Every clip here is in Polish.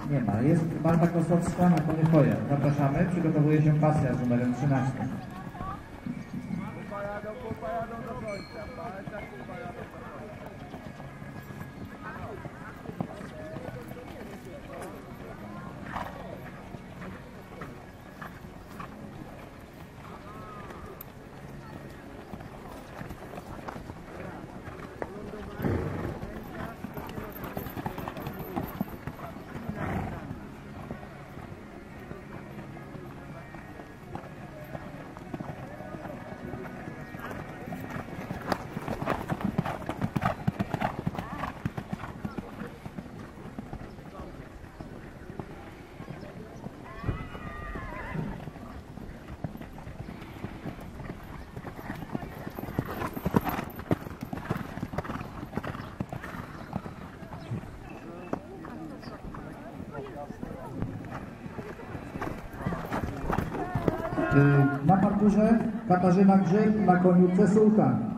Nie ma. Jest Marta Kosowska na koniu koja. Zapraszamy. Przygotowuje się pasja z numerem 13. Pojadą do końca. Pojadą do końca. Na parkurze Katarzyna Grzyb na koniu Cesultan.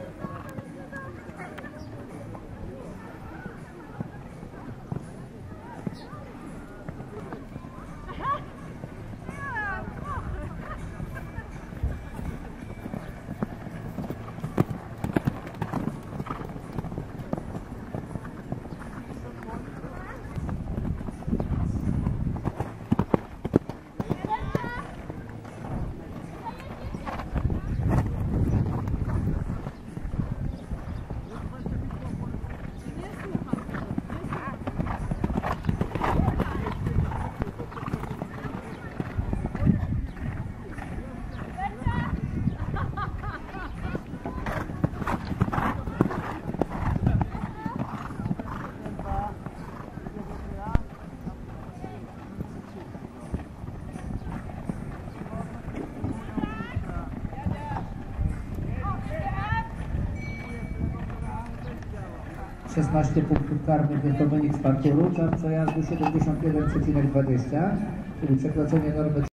Szesnaście punktów karnych to wynik z parkuru, czas przejazdu 71,20, czyli przekroczenie normy